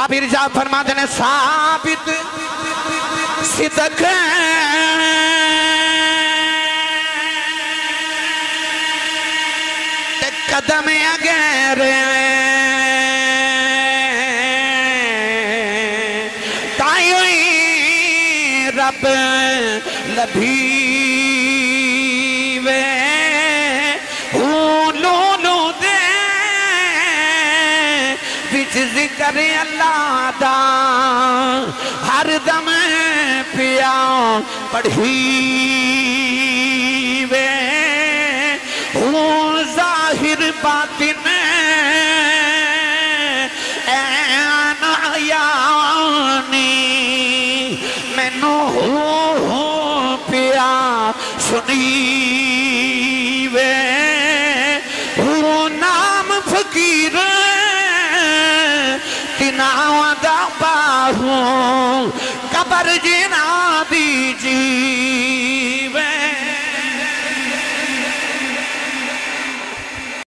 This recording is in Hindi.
जाबिर जा फरमाते ने साबित सिदक ते कदम अगैर ताई रब लभी वे लूलू दे विच जिक्र अल्लाह दा हर दम पिया पढ़ी वे जाहिर बातिन ऐन आयानी मैनू पिया सुनी वे नाम फकीर तिनावा दा बाहू कबर जिना